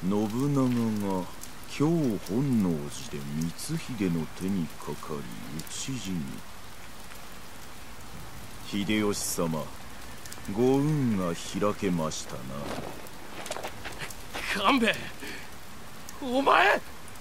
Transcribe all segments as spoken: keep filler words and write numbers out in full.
信長が京本能寺で光秀の手にかかり討ち死に。秀吉様、ご運が開けましたな。 勘兵衛、お前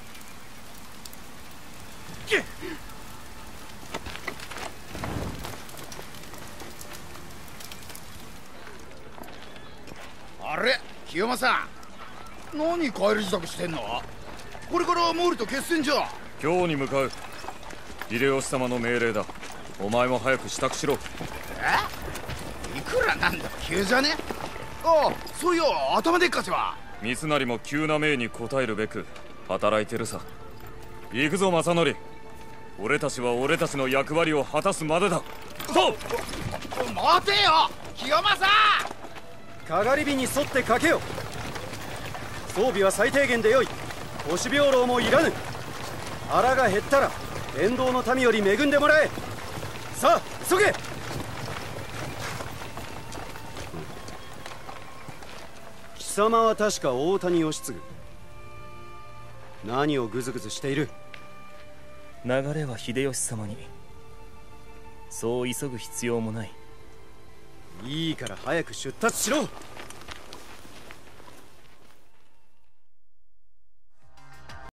あれ、清正さん、何帰り支度してんの？これから毛利と決戦じゃ。 今日に向かう。秀吉様の命令だ。お前も早く支度しろ。 え？いくらなんだ急じゃね？ああ、そういや頭でっかちは。 三成も急な命に応えるべく働いてるさ。行くぞ正則。俺たちは俺たちの役割を果たすまでだ。そう。 待てよ清正。 かがり火に沿ってかけよ。装備は最低限でよい。押し兵糧もいらぬ。腹が減ったら沿道の民より恵んでもらえ。さあ急げ。貴様は確か大谷義継。何をグズグズしている？ 流れは秀吉様に。そう急ぐ必要もない。 いいから早く出立しろ。